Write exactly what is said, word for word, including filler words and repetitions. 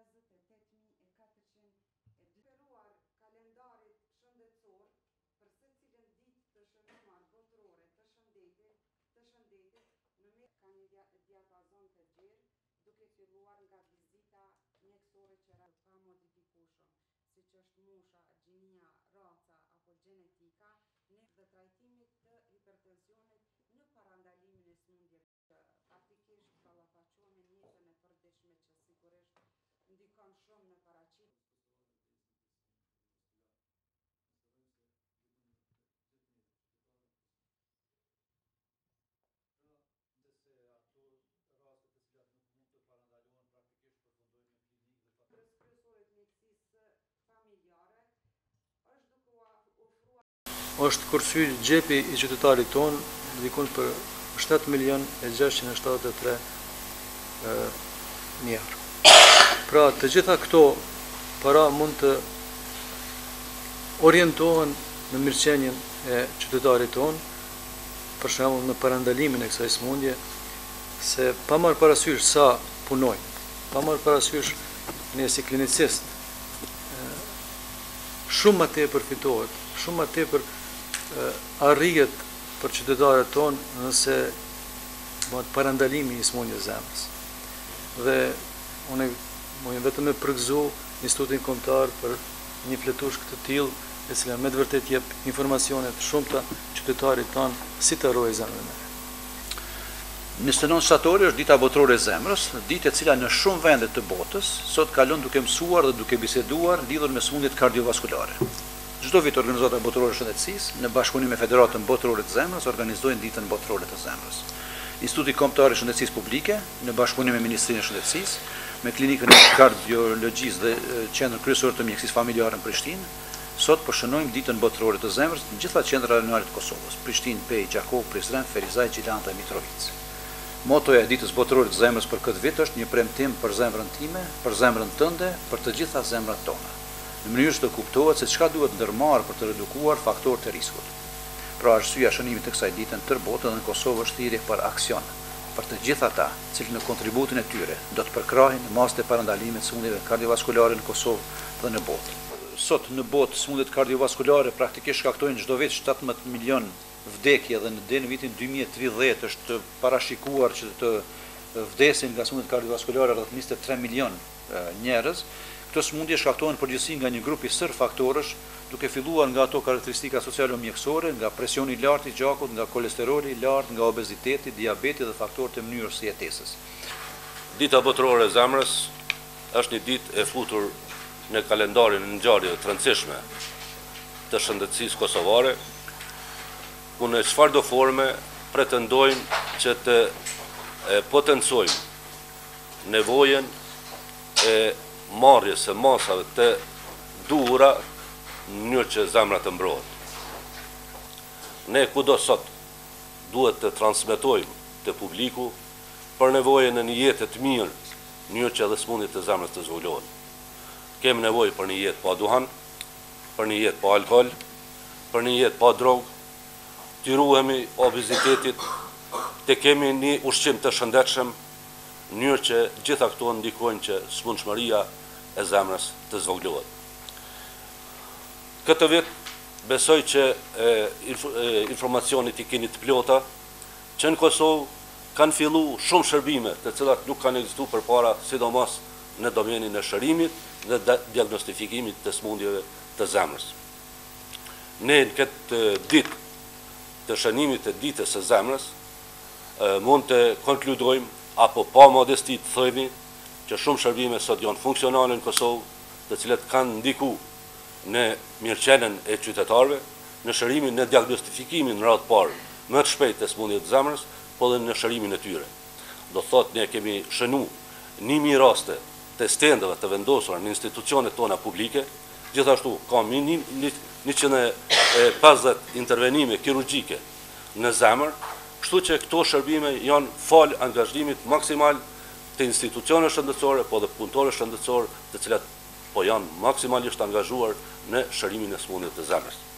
pesëdhjet e tetë mijë e katërqind e dyqindë kalendarit shëndetësor për secilën ditë të shënuar botërore të shëndetit, të shëndetit në me ka një diapazon të gjerë, duke filluar nga vizita mjekësore që ra pa modifikueshëm, siç është mosha, gjinia, raca apo gjenetika, ne dhe trajtimit të hipertensionit në parandalimin e smundjeve. Faktikisht ballafaqohemi në jetën e përditshme që sigurisht ndikon shumë në paraqitje. Kryesorit mjekësisë familjare është duke u ofruar është kursyer xhepi i qytetarit ton dikun për shtatë milion e gjashtëqind e shtatëdhjetë e tre mijë euro. Pra të gjitha këto para mund të orientohen në mirëqenien e qytetarit ton, për shembull në parandalimin e kësaj smundje, se pa marrë parasysh sa punojnë, pa marrë parasysh ne si klinicist, shumë më tepër fitohet, shumë më tepër arrihet për qytetarët tonë nëse bëhet parandalimi i smundjes zemrës. Dhe unë mund vetëm me përgëzu Institutin Kombëtar për një fletush këtë tillë, e cila me të vërtet jep informacione të shumta qytetarit tonë si të ruajë zemrën e vet. njëzet e nëntë shtatori është dita botërore e zemrës, ditë e cila në shumë vende të botës sot kalon duke mësuar dhe duke biseduar lidhur me smundjet kardiovaskulare. Çdo vit Organizata Botërore e Shëndetësisë në bashkëpunim me Federatën Botërore të Zemrës organizojnë ditën botërore të zemrës. Instituti Kombëtar i Shëndetësisë Publike në bashkëpunim me Ministrinë e Shëndetësisë, me Klinikën e Kardiologjisë dhe Qendrën Kryesore të Mjekësisë Familjare në Prishtinë, sot po shënojmë ditën botërore të zemrës në gjitha qendrat rajonale të Kosovës: Prishtinë, Pej, Gjakov, Prizren, Ferizaj, Gjilanta e Mitrovica. Motoja e ditës botërore të zemrës për këtë vit është një premtim për zemrën time, për zemrën tënde, për të gjitha zemrat tona, në mënyrë që të kuptohet se çka duhet ndërmarrë për të redukuar faktorët e riskut. Pra arsyeja e shënimit të kësaj dite në tërë botën dhe në Kosovë është thirrje për aksion, për të gjithë ata, cilë në kontributin e tyre do të përkrahin masat e parandalimit të smundjeve kardiovaskulare në Kosovë dhe në botë. Sot në botë smundjet kardiovaskulare praktikisht shkaktojnë çdo vit shtatëmbëdhjetë milion vdekje dhe në deri në vitin dy mijë e tridhjetë është parashikuar që të vdesin nga smundjet kardiovaskulare rreth njëzet e tre milion njerëz. Këto smundje shkaktohen përgjithësi nga një grup i sër faktorësh, duke filluar nga ato karakteristika socialo-mjekësore, nga presioni i lartë i gjakut, nga kolesteroli i lartë, nga obeziteti, diabeti dhe faktorët e mënyrës së jetesës. Dita botërore e zemrës është një ditë e futur në kalendarin e ngjarjeve të rëndësishme të shëndetësisë kosovare, ku në çfarëdo forme pretendojmë që të potencojmë nevojën e marrjes së masave të duhura në mënyrë që zemra të mbrohet. Ne kudo sot duhet të transmetojmë të publiku për nevojën e një jetë të mirë, në mënyrë që edhe smundjet e zemrës të zhvullohen. Kemi nevojë për një jetë pa duhan, për një jetë pa alkool, për një jetë pa drogë, të ruhemi obezitetit, të kemi një ushqim të shëndetshëm, në mënyrë që gjitha këto ndikojnë që smundshmëria e zemrës të zvogëlohet. Këtë vit besoj që e, e, informacionit i keni të plota, që në Kosovë kanë fillu shumë shërbime të cilat nuk kanë ekzistuar përpara, sidomos në domenin e shërimit dhe diagnostifikimit të smundjeve të zemrës. Ne në këtë ditë të shënimit të ditës së zemrës mund të konkludojmë apo pa modesti të themi që shumë shërbime sot janë funksionale në Kosovë, të cilat kanë ndiku në mirëqenien e qytetarëve, në shërimin, në diagnostifikimin në radhë parë më të shpejtë të smundjeve të zemrës, po dhe në shërimin e tyre. Do thotë ne kemi shënu një mijë raste të stendeve të vendosura në institucionet tona publike, gjithashtu ka njëqind e pesëdhjetë intervenime kirurgjike në zemër, kështu që këto shërbime janë fal angazhimit maksimal të institucione shëndetësore, po dhe punëtorë shëndetësor, të cilat po janë maksimalisht angazhuar në shërimin e smundjeve të zemrës.